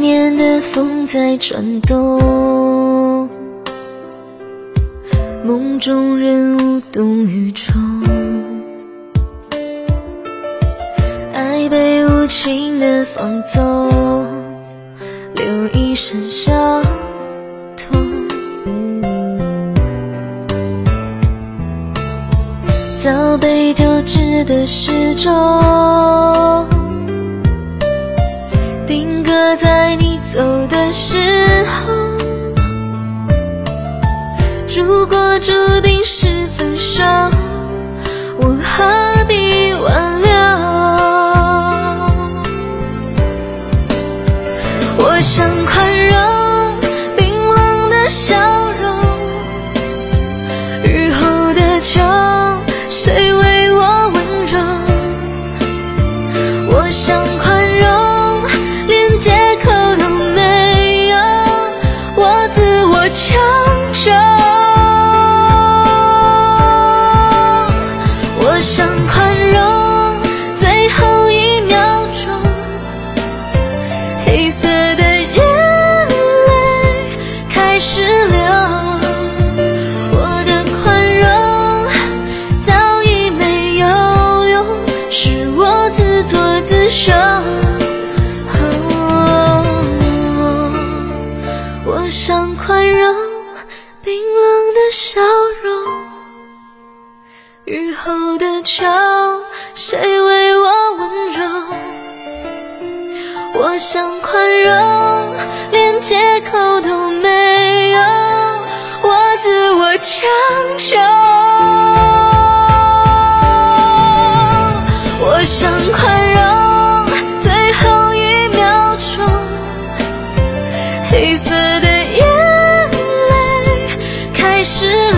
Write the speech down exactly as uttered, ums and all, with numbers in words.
年的风在转动，梦中人无动于衷，爱被无情的放纵，留一身伤痛。早被交织的时钟，定格在你走的时候。如果注定是分手，我何必挽留？我想宽容冰冷的笑容，日后的秋谁为我温柔？我想宽容连借口都没有，我自我强求。我想宽容最后一秒钟，黑色的眼泪开始流。我的宽容早已没有用，是我自作自受。我想宽容冰冷的笑容，日后的秋谁为我温柔？我想宽容连借口都没有，我自我强求。我想宽容最后一秒钟，黑色的眼泪开始